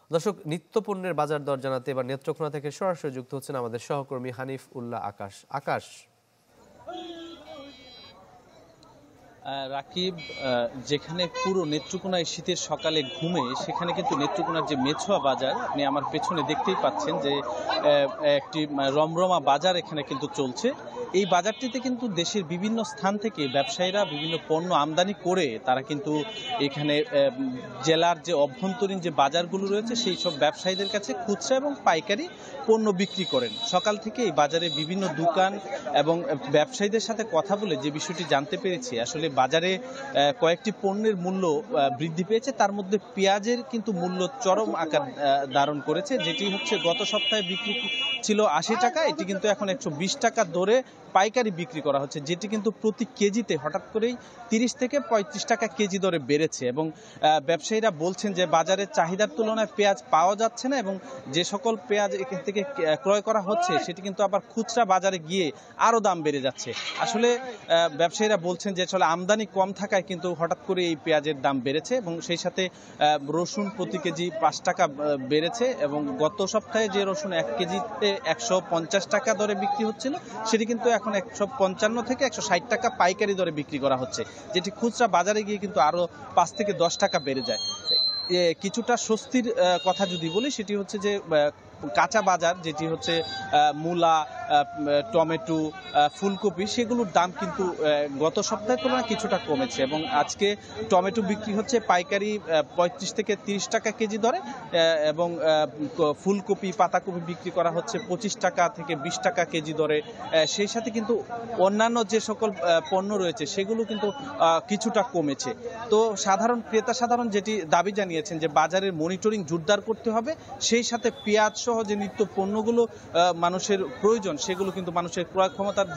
দর্শক, নিত্যপণ্যের বাজার দর জানাতে এবার নেত্রকোনা থেকে সরাসরি যুক্ত হচ্ছেন আমাদের সহকর্মী হানিফ উল্লাহ আকাশ। আকাশ, রাকিব, যেখানে পুরো নেত্রকোনা শীতের সকালে ঘুমে, সেখানে কিন্তু নেত্রকোনার যে মেছুয়া বাজার, আপনি আমার পেছনে দেখতেই পাচ্ছেন যে একটি রমরমা বাজার এখানে কিন্তু চলছে। এই বাজারটিতে কিন্তু দেশের বিভিন্ন স্থান থেকে ব্যবসায়ীরা বিভিন্ন পণ্য আমদানি করে তারা কিন্তু এখানে জেলার যে অভ্যন্তরীণ যে বাজারগুলো রয়েছে সেই সব ব্যবসায়ীদের কাছে খুচরা এবং পাইকারি পণ্য বিক্রি করেন। সকাল থেকে এই বাজারে বিভিন্ন দোকান এবং ব্যবসায়ীদের সাথে কথা বলে যে বিষয়টি জানতে পেরেছি, আসলে বাজারে কয়েকটি পণ্যের মূল্য বৃদ্ধি পেয়েছে। তার মধ্যে পেঁয়াজের কিন্তু মূল্য চরম আকার ধারণ করেছে, যেটি হচ্ছে গত সপ্তাহে বিক্রি ছিল ৮০ টাকা, এটি কিন্তু এখন ১২০ টাকা দরে পাইকারি বিক্রি করা হচ্ছে, যেটি কিন্তু প্রতি কেজিতে হঠাৎ করেই ৩০ থেকে ৩৫ টাকা কেজি দরে বেড়েছে। এবং ব্যবসায়ীরা বলছেন যে বাজারের চাহিদার তুলনায় পেঁয়াজ পাওয়া যাচ্ছে না এবং যে সকল পেঁয়াজ এখান থেকে ক্রয় করা হচ্ছে সেটি কিন্তু আবার খুচরা বাজারে গিয়ে আরও দাম বেড়ে যাচ্ছে। আসলে ব্যবসায়ীরা বলছেন যে আসলে আমদানি কম থাকায় কিন্তু হঠাৎ করে এই পেঁয়াজের দাম বেড়েছে এবং সেই সাথে রসুন প্রতি কেজি ৫ টাকা বেড়েছে এবং গত সপ্তাহে যে রসুন ১ কেজিতে ১৫০ টাকা দরে বিক্রি হচ্ছিল সেটি কিন্তু এখন ১৫৫ থেকে ১৬০ টাকা পাইকারি দরে বিক্রি করা হচ্ছে, যেটি খুচরা বাজারে গিয়ে কিন্তু আরো ৫ থেকে ১০ টাকা বেড়ে যায়। কিছুটা স্বস্তির কথা যদি বলি, সেটি হচ্ছে যে কাঁচা বাজার, যেটি হচ্ছে মূলা, টমেটো, ফুলকপি, সেগুলোর দাম কিন্তু গত সপ্তাহের তুলনায় কিছুটা কমেছে এবং আজকে টমেটো বিক্রি হচ্ছে পাইকারি ৩৫ থেকে ৩০ টাকা কেজি দরে এবং ফুলকপি, পাতাকপি বিক্রি করা হচ্ছে ২৫ টাকা থেকে ২০ টাকা কেজি দরে। সেই সাথে কিন্তু অন্যান্য যে সকল পণ্য রয়েছে সেগুলো কিন্তু কিছুটা কমেছে। তো সাধারণ যেটি দাবি জানিয়েছেন যে বাজারের মনিটরিং জোরদার করতে হবে, সেই সাথে পেঁয়াজ সহ যে নিত্য পণ্যগুলো মানুষের প্রয়োজন সেগুলো কিন্তু মানুষের ক্রয় ক্ষমতার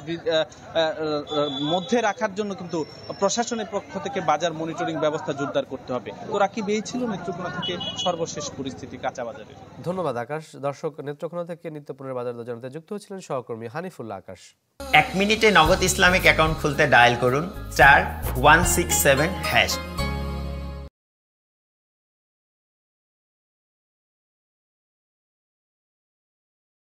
মধ্যে রাখার জন্য কিন্তু প্রশাসনের পক্ষ থেকে বাজার মনিটরিং ব্যবস্থা জোরদার করতে হবে। তো রাকিব, এই ছিল নেত্রকোনা থেকে সর্বশেষ পরিস্থিতি কাঁচা বাজারের। ধন্যবাদ আকাশ। দর্শক, নেত্রকোনা থেকে নিত্যপণ্যের বাজার দর জানাতে যুক্ত হচ্ছিলেন সহকর্মী হানিফুল্লাহ আকাশ। 1 মিনিটে নগদ ইসলামিক অ্যাকাউন্ট খুলতে ডায়াল করুন *167#।